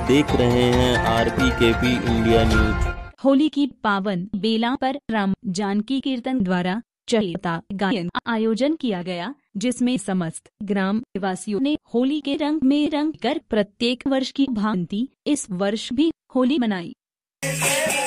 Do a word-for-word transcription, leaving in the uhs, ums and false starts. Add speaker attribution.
Speaker 1: देख रहे हैं RP KP India news.
Speaker 2: Holi की पावन बेला पर राम जानकी कीर्तन द्वारा चैता गायन आयोजन किया गया, जिसमें समस्त ग्राम निवासियों ने होली के रंग में रंग कर प्रत्येक वर्ष की भांति इस वर्ष भी होली मनाई।